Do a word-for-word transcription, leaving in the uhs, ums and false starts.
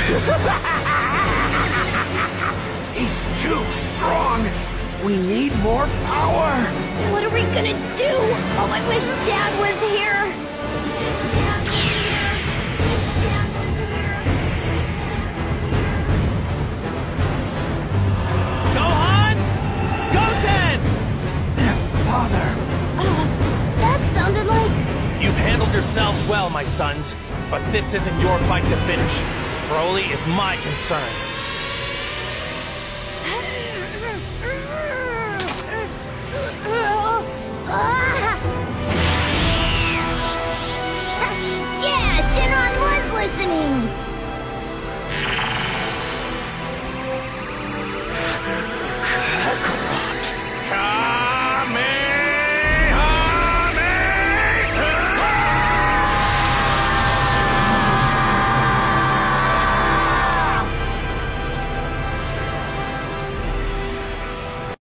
He's too strong! We need more power! What are we gonna do? Oh, I wish Dad was here! Wish Dad was here! Wish Dad was here! Gohan! Goten! Father! Uh, that sounded like... You've handled yourselves well, my sons, but this isn't your fight to finish. Broly is my concern. Yeah, Shenron was listening!